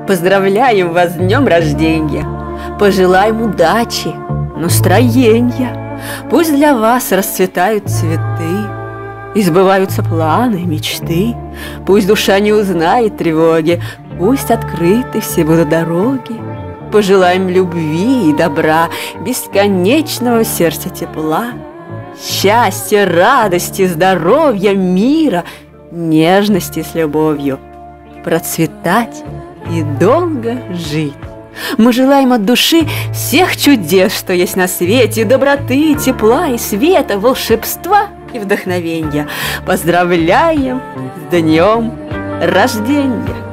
Поздравляем вас с днем рождения, пожелаем удачи, настроения. Пусть для вас расцветают цветы и сбываются планы, мечты. Пусть душа не узнает тревоги, пусть открыты все будут дороги. Пожелаем любви и добра, бесконечного сердца тепла, счастья, радости, здоровья, мира, нежности с любовью, процветать и долго жить. Мы желаем от души всех чудес, что есть на свете, доброты, тепла и света, волшебства и вдохновения. Поздравляем с днем рождения!